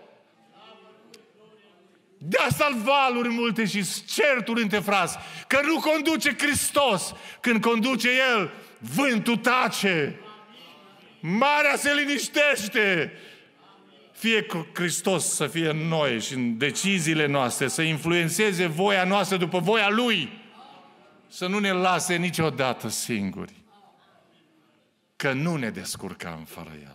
De asta valuri multe și certuri între frați. Că nu conduce Hristos. Când conduce El, vântul tace. Marea se liniștește. Fie Hristos să fie în noi și în deciziile noastre, să influențeze voia noastră după voia Lui. Să nu ne lase niciodată singuri. Că nu ne descurcăm fără El.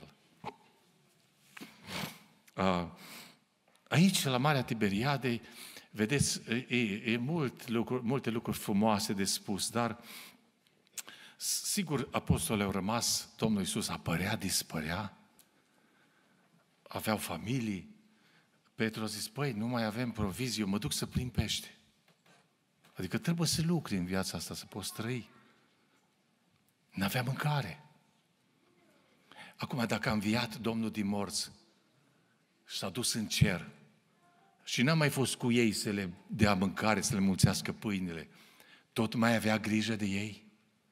Aici, la Marea Tiberiadei, vedeți, e multe lucruri frumoase de spus, dar sigur, apostolii au rămas, Domnul Iisus apărea, dispărea, aveau familii. Petru a zis, păi, nu mai avem provizii, eu mă duc să prind pește. Adică trebuie să lucri în viața asta, să poți trăi. N-avea mâncare. Acum, dacă a înviat Domnul din morți și s-a dus în cer și n-a mai fost cu ei să le dea mâncare, să le mulțească pâinile, tot mai avea grijă de ei?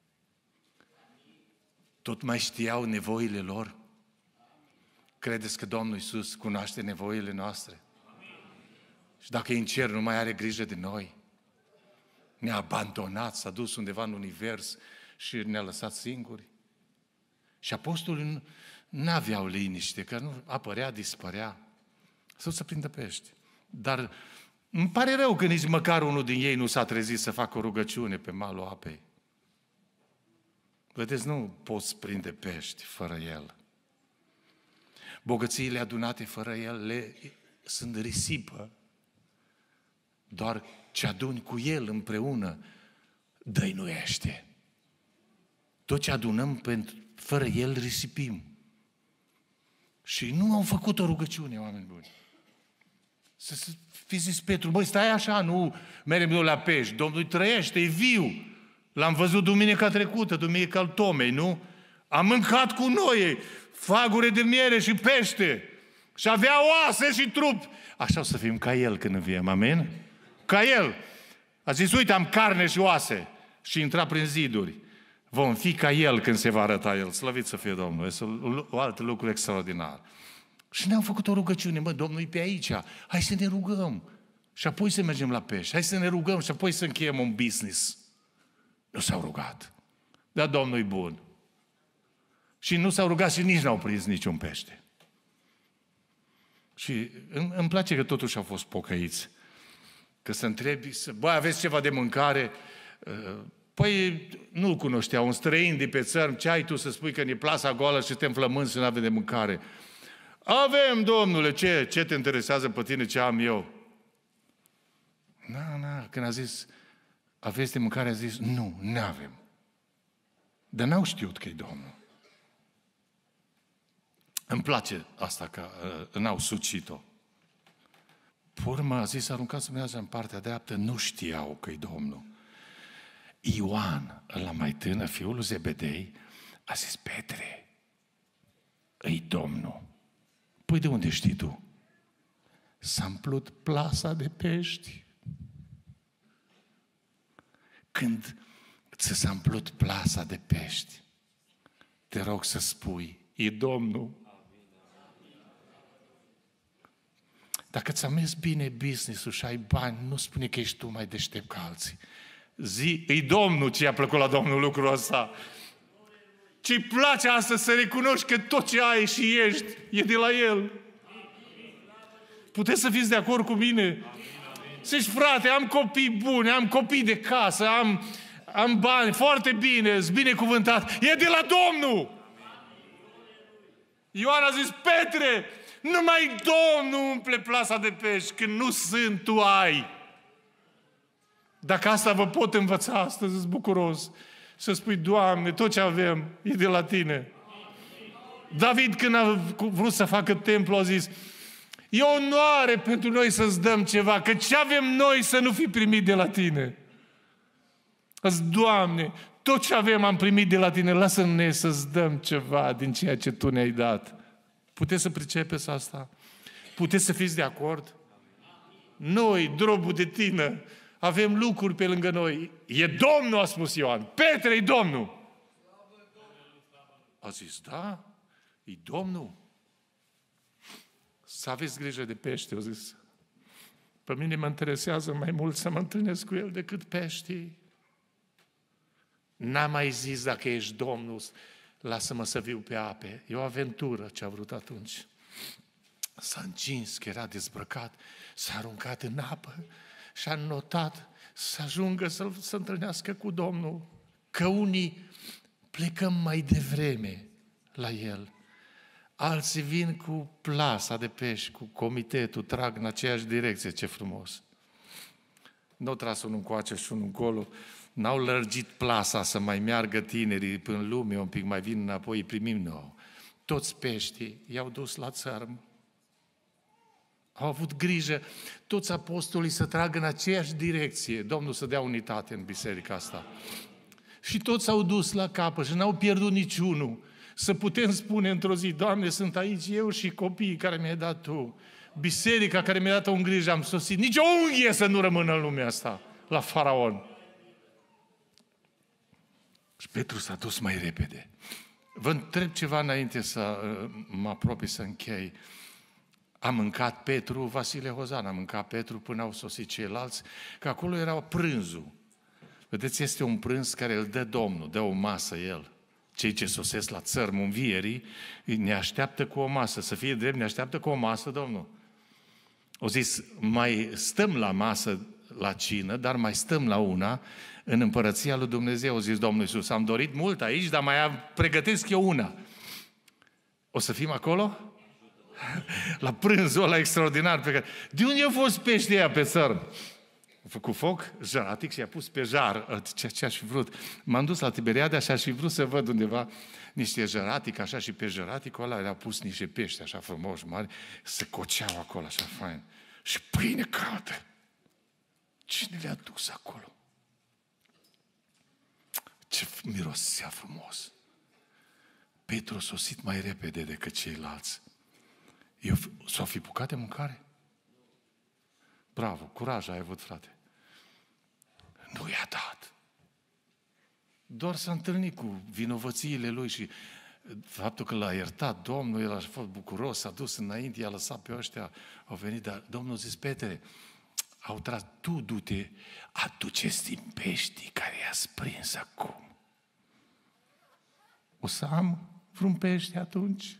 Tot mai știau nevoile lor? Credeți că Domnul Iisus cunoaște nevoile noastre? Și dacă e în cer, nu mai are grijă de noi? Ne-a abandonat, s-a dus undeva în univers și ne-a lăsat singuri? Și apostolii n-aveau liniște, că nu apărea, dispărea. Să prindă pește. Dar îmi pare rău că nici măcar unul din ei nu s-a trezit să facă o rugăciune pe malul apei. Vedeți, nu poți prinde pești fără El. Bogățiile adunate fără El sunt risipă. Doar ce aduni cu El împreună dăinuiește. Tot ce adunăm fără El risipim. Și nu au făcut o rugăciune, oameni buni. Să fi zis Petru, băi, stai așa, nu mergem noi la pești. Domnul trăiește, e viu. L-am văzut duminica trecută, duminica al Tomei, nu? Am mâncat cu noi fagure de miere și pește. Și avea oase și trup. Așa o să fim ca El când înviem, amen? Ca El. A zis, uite, am carne și oase. Și intra prin ziduri. Vom fi ca El când se va arăta El. Slăvit să fie Domnul. Este un alt lucru extraordinar. Și ne-am făcut o rugăciune. Bă, Domnul e pe aici. Hai să ne rugăm. Și apoi să mergem la pești. Hai să ne rugăm și apoi să încheiem un business. Nu s-au rugat. Dar Domnul e bun. Și nu s-au rugat și nici n-au prins niciun pește. Și îmi place că totuși au fost pocăiți. Că să întrebi, băi, aveți ceva de mâncare? Păi nu-l cunoșteau, un străin de pe țărm, ce ai tu să spui că ne plasa goală și suntem flămânzi și nu avem de mâncare? Avem, Domnule, ce te interesează pe tine, ce am eu? Când a zis, aveți de mâncare, a zis, nu, n-avem. Dar n-au știut că e Domnul. Îmi place asta că n-au sucit-o. Pe urmă a zis, aruncați Dumnezeu în partea dreaptă, nu știau că e Domnul. Ioan, ăla mai tânăr, fiul lui Zebedei, a zis, Petre, îi Domnul. Păi de unde știi tu? S-a umplut plasa de pești. Când ți s-a umplut plasa de pești, te rog să spui, e Domnul. Dacă ți-a mers bine business-ul și ai bani, nu spune că ești tu mai deștept ca alții. Zi, e Domnul ce i-a plăcut la Domnul lucrul ăsta. Ce-i place astăzi să recunoști că tot ce ai și ești e de la El. Puteți să fiți de acord cu mine? Zici, frate, am copii buni, am copii de casă, am bani, foarte bine, sunt binecuvântat. E de la Domnul! Ioan a zis, Petre, numai Domnul umple plasa de pești, când nu sunt, tu ai. Dacă asta vă pot învăța astăzi, sunt bucuros. Să spui, Doamne, tot ce avem e de la Tine. David, când a vrut să facă templu, a zis, e o onoare pentru noi să-ți dăm ceva, că ce avem noi să nu fi primit de la Tine? Azi, Doamne, tot ce avem am primit de la Tine, lasă-ne să-ți dăm ceva din ceea ce Tu ne-ai dat. Puteți să pricepeți asta? Puteți să fiți de acord? Noi, drobul de Tine, avem lucruri pe lângă noi. E Domnul, a spus Ioan. Petre, e Domnul. A zis, da, e Domnul. Să aveți grijă de pește, au zis. Pe mine mă interesează mai mult să mă întâlnesc cu El decât peștii. N-am mai zis, dacă ești Domnul, lasă-mă să viu pe ape. E o aventură ce a vrut atunci. S-a încins, că era dezbrăcat, s-a aruncat în apă și a notat să ajungă să se întâlnească cu Domnul. Că unii plecăm mai devreme la El. Alții vin cu plasa de pești, cu comitetul, trag în aceeași direcție, ce frumos. Nu tras unul încoace și unul încolo, n-au lărgit plasa să mai meargă tinerii până în lume, un pic mai vin înapoi, îi primim nou. Toți peștii i-au dus la țărm. Au avut grijă toți apostolii să tragă în aceeași direcție. Domnul să dea unitate în biserica asta. Și toți s-au dus la capăt și n-au pierdut niciunul. Să putem spune într-o zi, Doamne, sunt aici eu și copiii care mi-ai dat Tu. Biserica care mi-a dat un grijă, am sosit. Nici o unghie să nu rămână în lumea asta, la faraon. Și Petru s-a dus mai repede. Vă întreb ceva înainte să mă apropii să închei. A mâncat Petru, Vasile Hozan, a mâncat Petru până au sosit ceilalți, că acolo era prânzul. Vedeți, este un prânz care îl dă Domnul, dă o masă El. Cei ce sosesc la țărmul învierii ne așteaptă cu o masă. Să fie drept, ne așteaptă cu o masă, Domnul. O zis, mai stăm la masă la cină, dar mai stăm la una în împărăția lui Dumnezeu, zis Domnul Iisus. Am dorit mult aici, dar mai pregătesc eu una. O să fim acolo? La prânzul ăla extraordinar pe care... De unde au fost peștii ăia pe țărm? A făcut foc jaratic și a pus pe jar ce aș fi vrut. M-am dus la Tiberiade și aș fi vrut să văd undeva niște jaratic, așa, și pe jaraticul ăla le-au pus niște pești așa frumoși, mari, se coceau acolo așa fain. Și pâine caldă. Cine le-a dus acolo? Ce mirosea frumos! Petru a sosit mai repede decât ceilalți. S-au fi bucat de mâncare? Bravo, curaj ai avut, frate. Nu i-a dat. Doar s-a întâlnit cu vinovățiile lui și faptul că l-a iertat Domnul, el a fost bucuros, s-a dus înainte, i-a lăsat pe ăștia, au venit, dar Domnul a zis, Petre, au tras, tu du-te, aduceți din peștii care i-ați prins acum. O să am vreun pește atunci?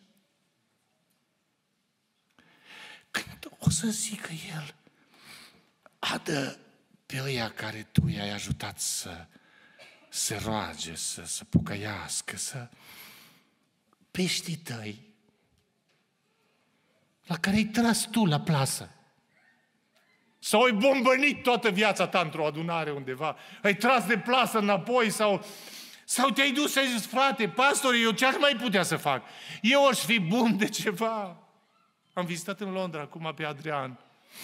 Când o să zică el, adă pe ăia care tu i-ai ajutat să se roage, să pocăiască, să peștii tăi, la care ai tras tu la plasă, sau ai bombănit toată viața ta într-o adunare undeva, ai tras de plasă înapoi sau te-ai dus și ai zis, frate, pastore, eu ce aș mai putea să fac? Eu aș fi bun de ceva. Am vizitat în Londra acum pe Adrian,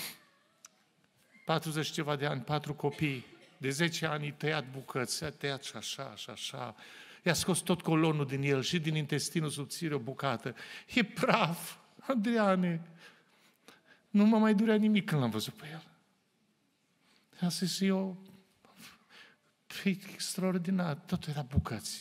40 ceva de ani, 4 copii, de 10 ani tăiat bucăți, a tăiat și așa, și așa. I-a scos tot colonul din el și din intestinul subțire o bucată. E praf, Adriane. Nu mă mai durea nimic când l-am văzut pe el. A zis eu, e extraordinar, totul era bucăți.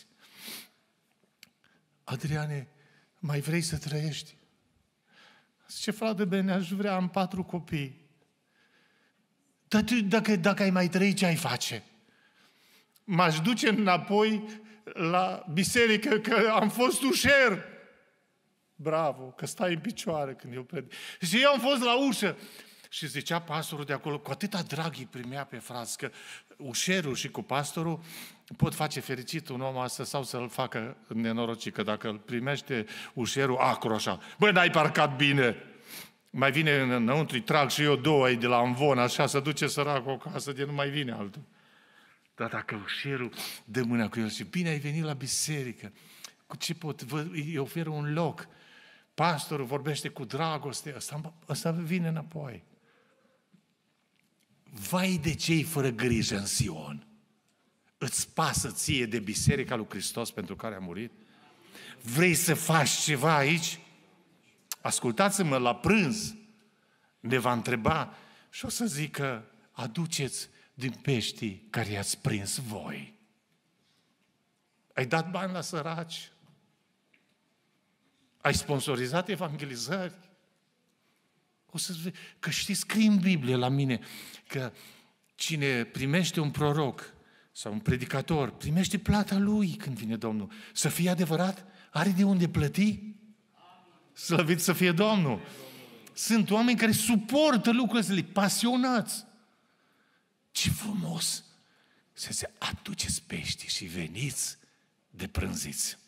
Adriane, mai vrei să trăiești? Zice, frate bine, aș vrea, am 4 copii. Dar tu, dacă ai mai trăi, ce ai face? M-aș duce înapoi la biserică, că am fost ușer. Bravo, că stai în picioare când eu predic. Și eu am fost la ușă. Și zicea pastorul de acolo, cu atâta drag îi primea pe frați, că ușerul și cu pastorul pot face fericit un om astăzi sau să-l facă nenorocit, că dacă îl primește ușerul acru așa, băi, n-ai parcat bine, mai vine înăuntru, îi trag și eu 2 aici de la Amvon, așa, să duce săracul acasă, de nu mai vine altul. Dar dacă ușerul dă mâna cu el și bine ai venit la biserică, cu ce pot, îi oferă un loc, pastorul vorbește cu dragoste, ăsta vine înapoi. Vai de cei fără grijă în Sion! Îți pasă ție de biserica lui Hristos pentru care a murit? Vrei să faci ceva aici? Ascultați-mă, la prânz ne va întreba și o să zică, aduceți din peștii care i-ați prins voi. Ai dat bani la săraci? Ai sponsorizat evangelizări? O să vezi, că știi, scrie în Biblie la mine că cine primește un proroc sau un predicator, primește plata lui când vine Domnul. Să fie adevărat? Are de unde plăti? Slăvit să fie Domnul! Sunt oameni care suportă lucrurile astea, pasionați. Ce frumos! Să se aduceți pești și veniți de prânziți.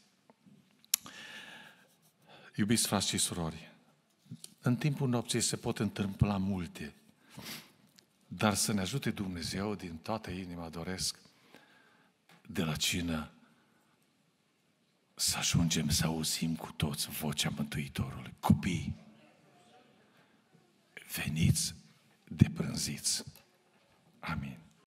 Iubiți frați și surori, în timpul nopții se pot întâmpla multe, dar să ne ajute Dumnezeu, din toată inima doresc, de la cină, să ajungem să auzim cu toți vocea Mântuitorului. Copii, veniți de prânziți. Amin.